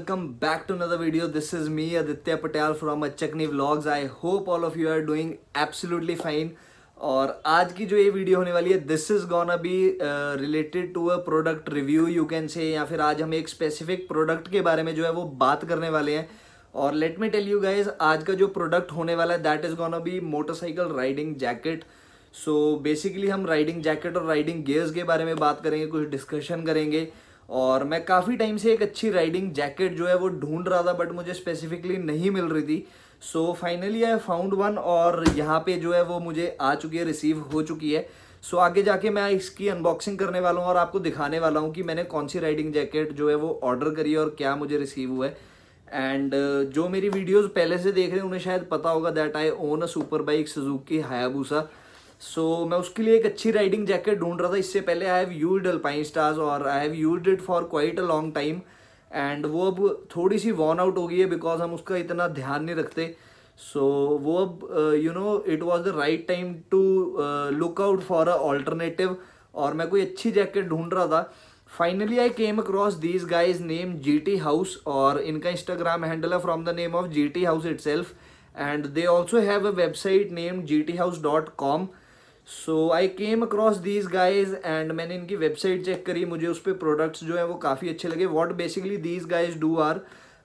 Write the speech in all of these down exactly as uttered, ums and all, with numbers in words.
welcome back to another video. This is me Aditya Patel from Achakni Vlogs. I hope all of you are doing absolutely fine. और आज की जो ये video होने वाली है, this is gonna be related to a product review you can say, या फिर आज हम एक स्पेसिफिक प्रोडक्ट के बारे में जो है वो बात करने वाले हैं. और let me tell you guys, आज का जो प्रोडक्ट होने वाला है that is gonna be motorcycle riding jacket. So basically हम राइडिंग जैकेट और राइडिंग गियर्स के बारे में बात करेंगे, कुछ डिस्कशन करेंगे. और मैं काफ़ी टाइम से एक अच्छी राइडिंग जैकेट जो है वो ढूंढ रहा था, बट मुझे स्पेसिफिकली नहीं मिल रही थी. So finally I found one, और यहाँ पे जो है वो मुझे आ चुकी है, रिसीव हो चुकी है. सो so, आगे जाके मैं इसकी अनबॉक्सिंग करने वाला हूँ और आपको दिखाने वाला हूँ कि मैंने कौन सी राइडिंग जैकेट जो है वो ऑर्डर करी है और क्या मुझे रिसीव हुआ है. एंड uh, जो मेरी वीडियोज़ पहले से देख रहे हैं उन्हें शायद पता होगा that I own a super bike Suzuki Hayabusa. So so, मैं उसके लिए एक अच्छी राइडिंग जैकेट ढूंढ रहा था. इससे पहले I have used Alpinestars और I have used it for quite a long time, and वो अब थोड़ी सी वॉर्न आउट हो गई है बिकॉज हम उसका इतना ध्यान नहीं रखते. सो so, वो अब you know it was the right time to look out for a alternative, और मैं कोई अच्छी जैकेट ढूंढ रहा था. Finally I came across these guys name G T House, और इनका इंस्टाग्राम हैंडल है from the name of G T House itself, and they also have a website name G T House dot com. So I came across these guys and मैंने इनकी website check करी. मुझे उस पर products जो है वो काफ़ी अच्छे लगे. What basically these guys do are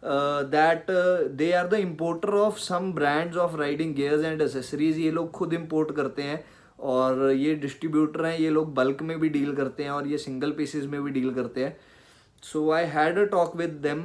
that they are the importer of some brands of riding gears and accessories. ये लोग खुद इम्पोर्ट करते हैं और ये डिस्ट्रीब्यूटर हैं. ये लोग बल्क में भी डील करते हैं और ये सिंगल पीसेस में भी डील करते हैं. So I had a talk with them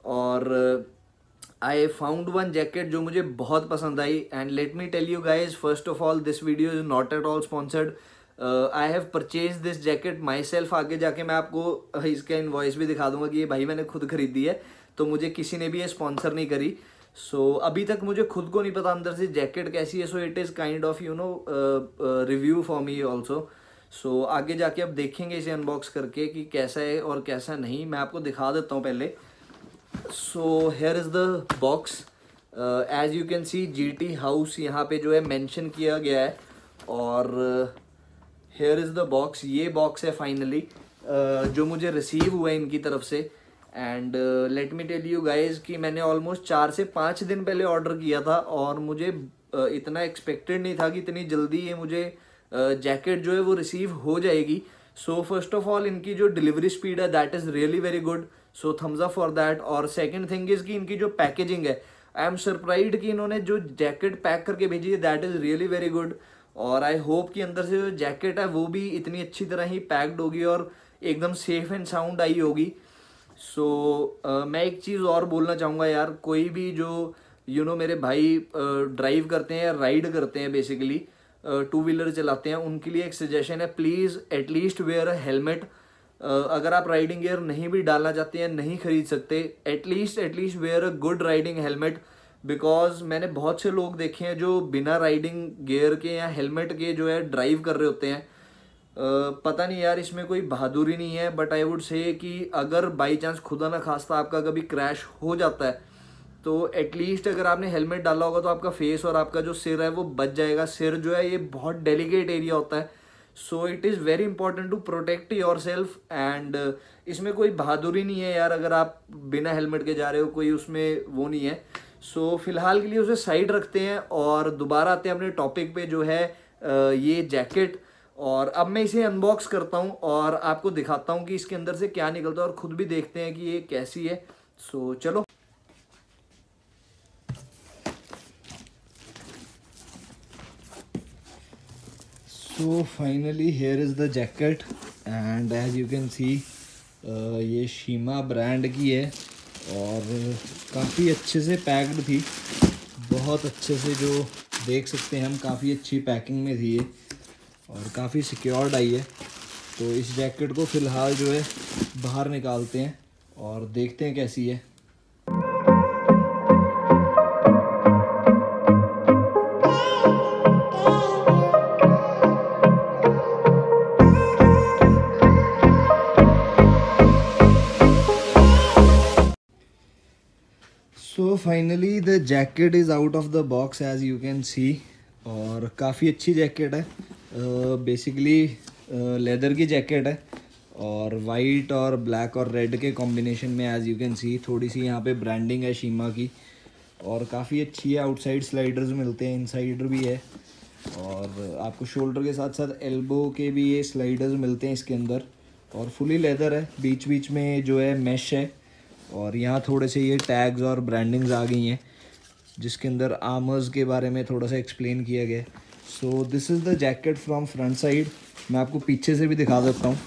और आई फाउंड वन जैकेट जो मुझे बहुत पसंद आई. And let me tell you guys, first of all this video is not at all sponsored. I have purchase this jacket myself. आगे जाके मैं आपको इसका इनवॉइस भी दिखा दूंगा कि ये भाई मैंने खुद खरीदी है, तो मुझे किसी ने भी ये स्पॉन्सर नहीं करी. सो so, अभी तक मुझे खुद को नहीं पता अंदर से जैकेट कैसी है. So it is kind of you know review for me also. So आगे जाके अब देखेंगे इसे अनबॉक्स करके कि कैसा है और कैसा नहीं. मैं आपको दिखा देता हूँ पहले. So here is the box. As you can see G T House यहाँ पे जो है मेंशन किया गया है. और हेयर इज़ द बॉक्स. ये बॉक्स है फाइनली uh, जो मुझे रिसीव हुआ है इनकी तरफ से. And let me tell you guys कि मैंने ऑलमोस्ट चार से पाँच दिन पहले ऑर्डर किया था, और मुझे uh, इतना एक्सपेक्टेड नहीं था कि इतनी जल्दी ये मुझे जैकेट uh, जो है वो रिसीव हो जाएगी. सो फर्स्ट ऑफ ऑल इनकी जो डिलीवरी स्पीड है that is really very good. So thumbs up for that. और सेकंड थिंग इज़ कि इनकी जो पैकेजिंग है, आई एम सरप्राइज्ड कि इन्होंने जो जैकेट पैक करके भेजी है that is really very good. और आई होप कि अंदर से जो जैकेट है वो भी इतनी अच्छी तरह ही पैक्ड होगी और एकदम सेफ एंड साउंड आई होगी. सो so, uh, मैं एक चीज़ और बोलना चाहूँगा यार, कोई भी जो यू you नो know, मेरे भाई ड्राइव uh, करते हैं या राइड करते हैं, बेसिकली टू व्हीलर चलाते हैं, उनके लिए एक सजेशन है, please at least wear a helmet. अगर आप राइडिंग गियर नहीं भी डालना चाहते हैं, नहीं खरीद सकते, at least at least wear a good riding helmet. Because मैंने बहुत से लोग देखे हैं जो बिना राइडिंग गियर के या हेलमेट के जो है ड्राइव कर रहे होते हैं. Uh, पता नहीं यार इसमें कोई बहादुरी नहीं है, बट आई वुड से कि अगर बाई चांस खुदा ना खास्ता आपका कभी क्रैश हो जाता है, तो एटलीस्ट अगर आपने हेलमेट डाला होगा तो आपका फेस और आपका जो सिर है वो बच जाएगा. सिर जो है ये बहुत डेलिकेट एरिया होता है. So it is very important to protect yourself. And इसमें कोई बहादुरी नहीं है यार अगर आप बिना हेलमेट के जा रहे हो, कोई उसमें वो नहीं है. सो so, फिलहाल के लिए उसे साइड रखते हैं और दोबारा आते हैं अपने टॉपिक पे जो है uh, ये जैकेट. और अब मैं इसे अनबॉक्स करता हूँ और आपको दिखाता हूँ कि इसके अंदर से क्या निकलता है, और ख़ुद भी देखते हैं कि ये कैसी है. सो so, चलो. So finally here is the jacket, and as you can see ये शीमा ब्रांड की है और काफ़ी अच्छे से पैक्ड थी. बहुत अच्छे से, जो देख सकते हैं हम, काफ़ी अच्छी पैकिंग में थी ये और काफ़ी सिक्योर्ड आई है. तो इस जैकेट को फ़िलहाल जो है बाहर निकालते हैं और देखते हैं कैसी है. So finally the jacket is out of the box as you can see, और काफ़ी अच्छी जैकेट है. बेसिकली uh, लेदर uh, की जैकेट है और वाइट और ब्लैक और रेड के कॉम्बिनेशन में एज यू कैन सी थोड़ी सी यहाँ पे ब्रांडिंग है शीमा की और काफ़ी अच्छी है। आउटसाइड स्लाइडर्स मिलते हैं, इनसाइडर भी है और आपको शोल्डर के साथ साथ एल्बो के भी ये स्लाइडर्स मिलते हैं इसके अंदर और फुली लेदर है। बीच बीच में जो है मैश है और यहाँ थोड़े से ये टैग्स और ब्रांडिंग्स आ गई हैं जिसके अंदर आर्मर्स के बारे में थोड़ा सा एक्सप्लेन किया गया है। So this is the jacket from front side. मैं आपको पीछे से भी दिखा देता हूँ।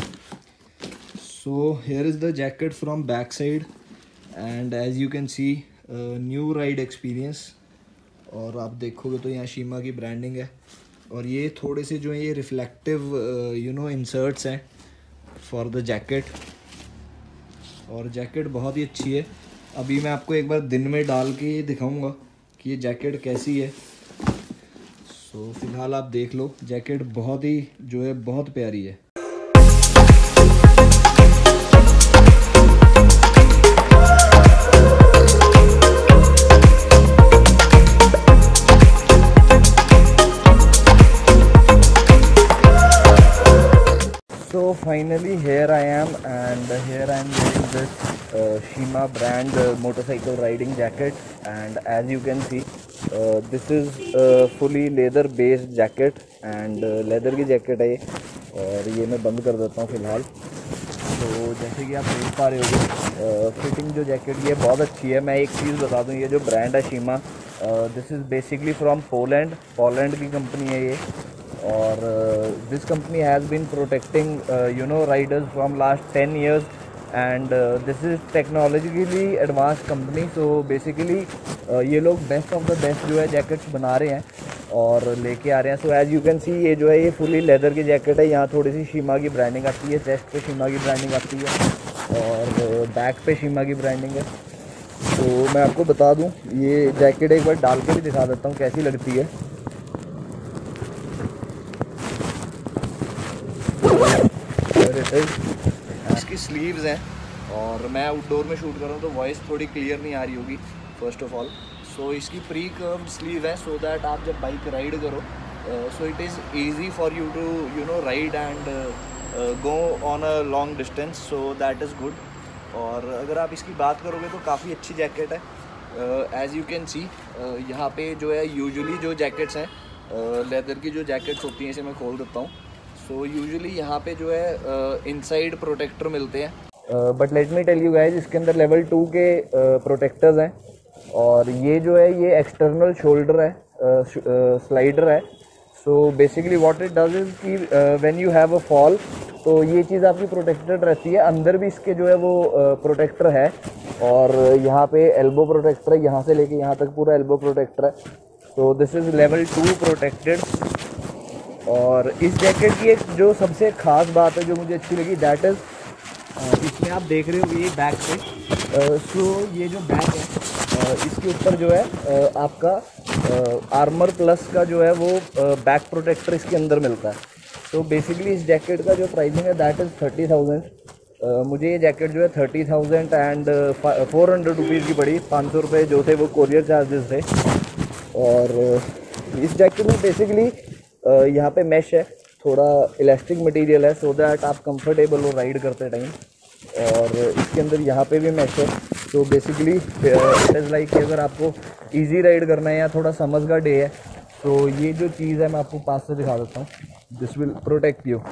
So here is the jacket from back side and as you can see new ride experience. और आप देखोगे तो यहाँ शीमा की ब्रांडिंग है और ये थोड़े से जो है ये रिफ्लेक्टिव यू नो इंसर्ट्स हैं फॉर द जैकेट और जैकेट बहुत ही अच्छी है। अभी मैं आपको एक बार दिन में डाल के दिखाऊंगा कि ये जैकेट कैसी है। सो so, फ़िलहाल आप देख लो, जैकेट बहुत ही जो है बहुत प्यारी है। So finally here I am and here I am wearing this uh, Shima brand uh, motorcycle riding jacket and as you can see uh, this is uh, fully leather based jacket and uh, leather की jacket है ये और ये मैं बंद कर देता हूँ फ़िलहाल। तो जैसे कि आप देख पा रहे होगे फिटिंग जो जैकेट ये बहुत अच्छी है। मैं एक चीज़ बता दूँ, ये जो ब्रांड है Shima this is basically from Poland Poland की कंपनी है ये और this company has been protecting you know riders from last ten years and this is technologically advance company. So basically ये लोग बेस्ट ऑफ द बेस्ट जो है jackets बना रहे हैं और लेके आ रहे हैं। So as you can see ये जो है ये फुली लेदर की जैकेट है। यहाँ थोड़ी सी शीमा की ब्रांडिंग आती है, चेस्ट पे शीमा की ब्रांडिंग आती है और बैक पे शीमा की ब्रांडिंग है। तो मैं आपको बता दूँ ये जैकेट एक बार डाल के भी दिखा देता हूँ कैसी लगती है। इसकी स्लीव्स हैं और मैं आउटडोर में शूट कर रहा हूँ तो वॉइस थोड़ी क्लियर नहीं आ रही होगी फर्स्ट ऑफ ऑल। सो इसकी प्री कर्व्ड स्लीव है सो दैट आप जब बाइक राइड करो so it is easy for you to you know ride and go on a long distance, so that is good. और अगर आप इसकी बात करोगे तो काफ़ी अच्छी जैकेट है। एज़ यू कैन सी यहाँ पे जो है यूजुअली जो जैकेट्स हैं लेदर uh, की जो जैकेट्स होती हैं इसे मैं खोल देता हूँ। सो यूजुअली यहाँ पे जो है इनसाइड uh, प्रोटेक्टर मिलते हैं but let me tell you guys इसके अंदर लेवल टू के प्रोटेक्टर्स uh, हैं और ये जो है ये एक्सटर्नल शोल्डर है, स्लाइडर uh, uh, है। So basically what it does is कि when you have a fall तो ये चीज़ आपकी प्रोटेक्टेड रहती है। अंदर भी इसके जो है वो प्रोटेक्टर uh, है और यहाँ पे एल्बो प्रोटेक्टर है, यहाँ से लेके यहाँ तक पूरा एल्बो प्रोटेक्टर है। So this is level two protected. और इस जैकेट की एक जो सबसे ख़ास बात है जो मुझे अच्छी लगी दैट इज़ इसमें आप देख रहे हो ये बैक पे सो ये जो बैक है uh, इसके ऊपर जो है uh, आपका आर्मर प्लस का जो है वो बैक प्रोटेक्टर इसके अंदर मिलता है। तो बेसिकली इस जैकेट का जो प्राइसिंग है दैट इज़ थर्टी थाउजेंड। मुझे ये जैकेट जो है thirty thousand and four hundred rupees की पड़ी। पाँच सौ रुपये जो थे वो कोरियर चार्जेस थे। और uh, इस जैकेट में बेसिकली Uh, यहाँ पे मैश है, थोड़ा इलास्टिक मटेरियल है सो दैट आप कंफर्टेबल हो राइड करते टाइम। और इसके अंदर यहाँ पे भी मैश है। तो बेसिकली इट इज़ लाइक अगर आपको इजी राइड करना है या थोड़ा समझ का डे है तो ये जो चीज़ है मैं आपको पास से दिखा देता हूँ। This will protect you.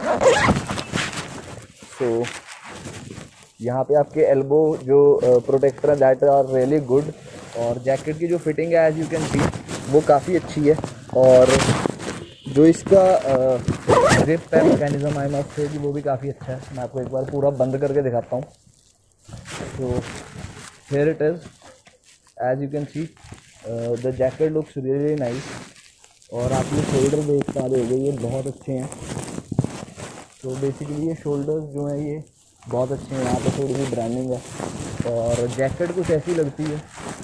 So यहाँ पे आपके एल्बो जो प्रोटेक्टर है दैट आर रियली गुड। और जैकेट की जो फिटिंग है एज यू कैन सी वो काफ़ी अच्छी है और जो इसका जिप है मैकेनिज्म आई मस्ट से वो भी काफ़ी अच्छा है। मैं आपको एक बार पूरा बंद करके दिखाता हूँ। तो here it is as you can see the jacket looks really nice. और आप ये शोल्डर देख पा रहे होंगे ये बहुत अच्छे हैं। तो बेसिकली ये शोल्डर्स जो हैं ये बहुत अच्छे हैं। यहाँ पे थोड़ी सी ब्रांडिंग है और जैकेट कुछ ऐसी लगती है।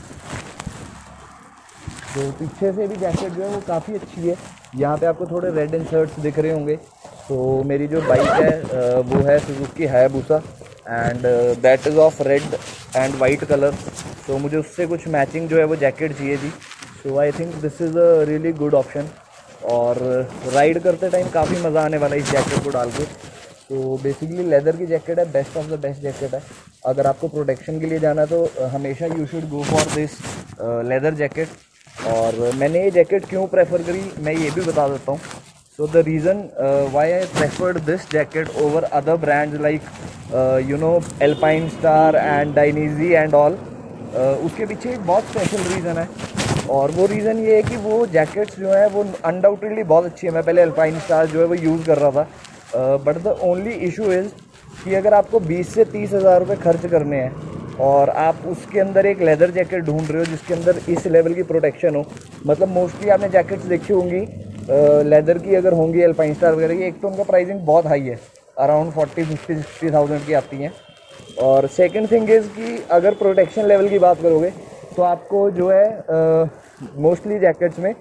तो पीछे से भी जैकेट जो है वो काफ़ी अच्छी है। यहाँ पे आपको थोड़े रेड इंसर्ट्स दिख रहे होंगे। तो मेरी जो बाइक है वो है Suzuki Hayabusa and that is of red and white colour. तो मुझे उससे कुछ मैचिंग जो है वो जैकेट चाहिए थी। So I think this is a really good option और राइड करते टाइम काफ़ी मज़ा आने वाला है इस जैकेट को डाल के। तो बेसिकली लेदर की जैकेट है, best of the best jacket है। अगर आपको प्रोटेक्शन के लिए जाना है तो हमेशा you should go for this leather jacket. और मैंने ये जैकेट क्यों प्रेफर करी मैं ये भी बता देता हूँ। So the reason why I preferred this jacket over other brands like you know Alpine Star and Dainese and all, उसके पीछे एक बहुत स्पेशल रीज़न है। और वो रीज़न ये है कि वो जैकेट्स जो है वो अनडाउटेडली बहुत अच्छी है। मैं पहले एल्पाइन स्टार जो है वो यूज़ कर रहा था, but the only issue is कि अगर आपको बीस से तीस हज़ार रुपये खर्च करने हैं और आप उसके अंदर एक लेदर जैकेट ढूंढ रहे हो जिसके अंदर इस लेवल की प्रोटेक्शन हो, मतलब मोस्टली आपने जैकेट्स देखी होंगी लेदर की अगर होंगी एल्पाइन स्टार वगैरह की, एक तो उनका प्राइसिंग बहुत हाई है, around forty fifty sixty thousand की आती हैं। और सेकंड थिंग इज़ कि अगर प्रोटेक्शन लेवल की बात करोगे तो आपको जो है मोस्टली जैकेट्स में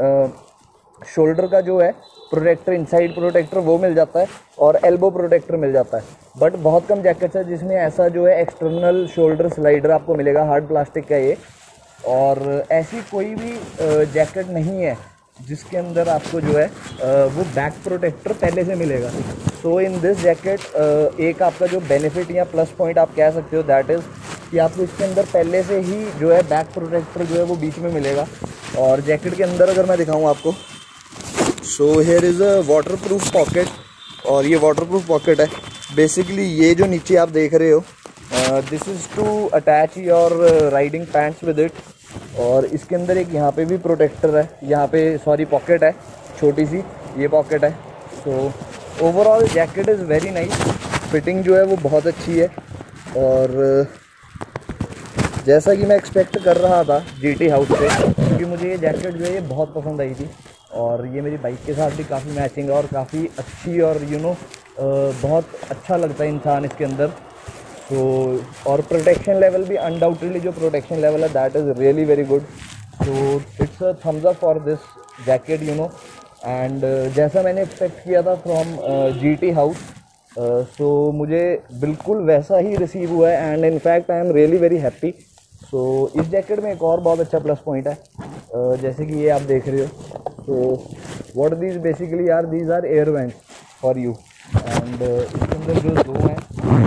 शोल्डर का जो है प्रोटेक्टर, इनसाइड प्रोटेक्टर वो मिल जाता है और एल्बो प्रोटेक्टर मिल जाता है। बट बहुत कम जैकेट्स है जिसमें ऐसा जो है एक्सटर्नल शोल्डर स्लाइडर आपको मिलेगा, हार्ड प्लास्टिक का ये। और ऐसी कोई भी जैकेट नहीं है जिसके अंदर आपको जो है वो बैक प्रोटेक्टर पहले से मिलेगा। सो इन दिस जैकेट एक आपका जो बेनिफिट या प्लस पॉइंट आप कह सकते हो दैट इज़ कि आपको इसके अंदर पहले से ही जो है बैक प्रोटेक्टर जो है वो बीच में मिलेगा। और जैकेट के अंदर अगर मैं दिखाऊँ आपको, so here is a waterproof pocket, और ये वाटर प्रूफ पॉकेट है। बेसिकली ये जो नीचे आप देख रहे हो this is to attach your riding pants with it. और इसके अंदर एक यहाँ पे भी प्रोटेक्टर है, यहाँ पे सॉरी पॉकेट है छोटी सी, ये पॉकेट है। So overall jacket is very nice, fitting जो है वो बहुत अच्छी है। और जैसा कि मैं एक्सपेक्ट कर रहा था जीटी हाउस से, क्योंकि मुझे ये जैकेट जो है ये बहुत पसंद आई थी और ये मेरी बाइक के साथ भी काफ़ी मैचिंग है और काफ़ी अच्छी, और यू you नो know, बहुत अच्छा लगता है इंसान इसके अंदर। तो और प्रोटेक्शन लेवल भी अनडाउटेडली जो प्रोटेक्शन लेवल है that is really very good. तो it's a thumbs up for this jacket you know. And जैसा मैंने एक्सपेक्ट किया था फ्रॉम जीटी हाउस, सो मुझे बिल्कुल वैसा ही रिसीव हुआ है and in fact I am really very happy. So इस जैकेट में एक और बहुत अच्छा प्लस पॉइंट है, uh, जैसे कि ये आप देख रहे हो। तो what these basically are, these are air vents for you. And इसके अंदर जो दो हैं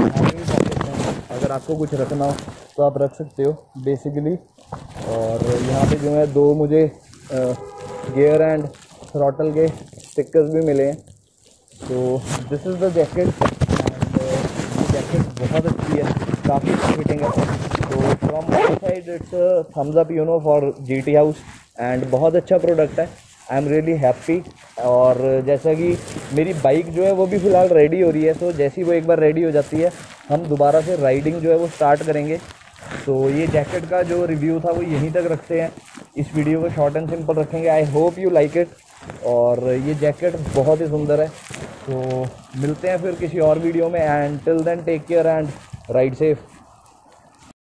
अगर आपको कुछ रखना हो तो आप रख सकते हो बेसिकली। और यहाँ पे जो है दो मुझे गियर एंड थ्रॉटल के स्टिकर्स भी मिले हैं। तो this is the jacket and ये जैकेट बहुत अच्छी है, काफ़ी फिटिंग है। तो from my side it's thumbs up you know for GT house and बहुत अच्छा प्रोडक्ट है। I am really happy. और जैसा कि मेरी बाइक जो है वो भी फ़िलहाल रेडी हो रही है, तो जैसी वो एक बार रेडी हो जाती है हम दोबारा से राइडिंग जो है वो स्टार्ट करेंगे। तो ये जैकेट का जो रिव्यू था वो यहीं तक रखते हैं, इस वीडियो को शॉर्ट एंड सिंपल रखेंगे। I hope you like it. और ये जैकेट बहुत ही सुंदर है। तो मिलते हैं फिर किसी और वीडियो में, and till then take care and ride safe.